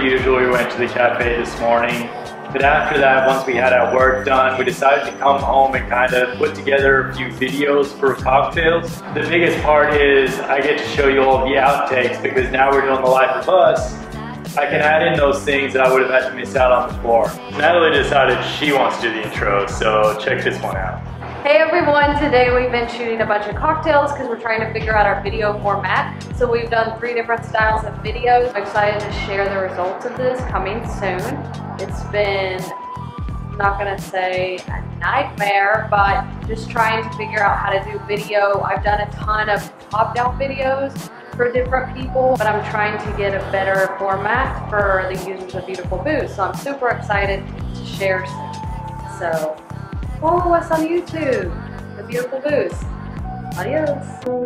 usual, we went to the cafe this morning. But after that, once we had our work done, we decided to come home and kind of put together a few videos for cocktails. The biggest part is I get to show you all the outtakes because now we're doing the life of us. I can add in those things that I would have had to miss out on before. Natalie decided she wants to do the intro, so check this one out. Hey everyone, today we've been shooting a bunch of cocktails because we're trying to figure out our video format. So we've done 3 different styles of videos. I'm excited to share the results of this coming soon. It's been, I'm not gonna say a nightmare, but just trying to figure out how to do video. I've done a ton of top-down videos for different people, but I'm trying to get a better format for the users of Beautiful Booze. So I'm super excited to share some. So follow us on YouTube, The Beautiful Booze. Adios.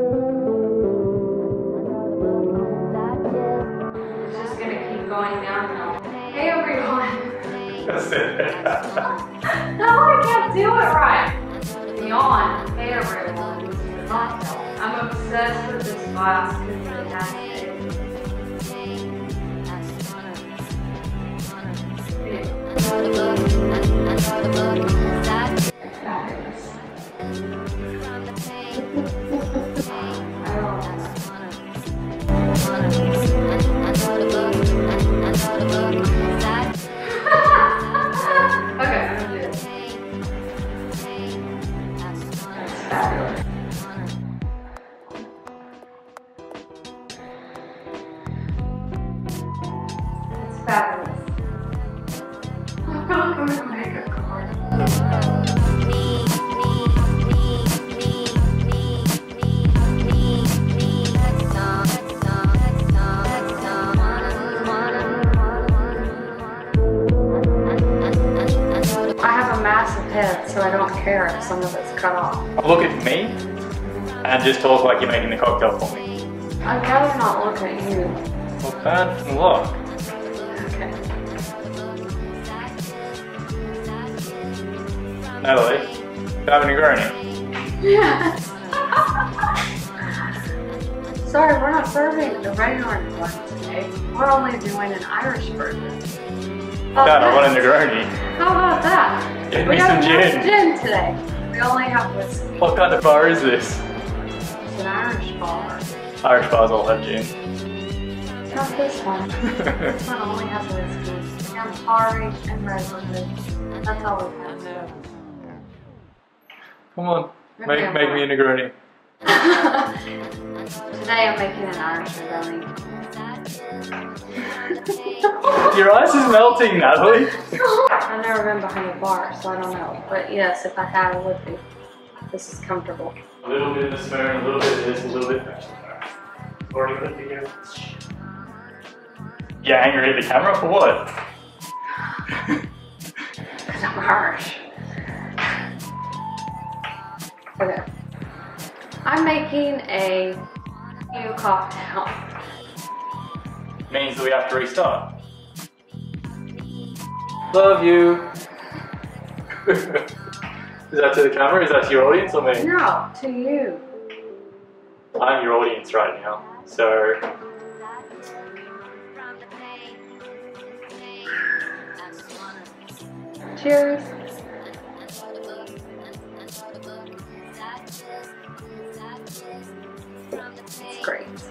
It's just gonna keep going downhill. Hey everyone. That's it. No, I can't do it right. Yawn. Hey everyone. This is the cocktail. I'm obsessed with this glass because it has fabulous. I'm gonna make a card. I have a massive head, so I don't care if some of it's cut off. Look at me and just talk like you're making the cocktail for me. I'd rather not look at you. Well, bad luck. Okay. Natalie, you having a gurney? Yes. Sorry, we're not serving the regular one today. We're only doing an Irish version. Dad, I want a Negroni. How about that? Get We me have some no gin. gin today. We only have whiskey. What kind of bar is this? It's an Irish bar. Irish bars all have gin. Not this one. This one only has whiskey. Campari and red liquid. That's all we have. Come on, Okay, make me a Negroni. Today I'm making an Irish Negroni. Your ice is melting, Natalie. I've never been behind a bar, so I don't know. But yes, if I had, it would be. This is comfortable. A little bit of the spoon, a little bit of this, a little bit of that. Already got it here. You angry at the camera for what? Because I'm harsh. Okay. I'm making a new cocktail. Means that we have to restart. Love you. Is that to the camera? Is that to your audience or me? No, to you. I'm your audience right now, so. Cheers. It's great.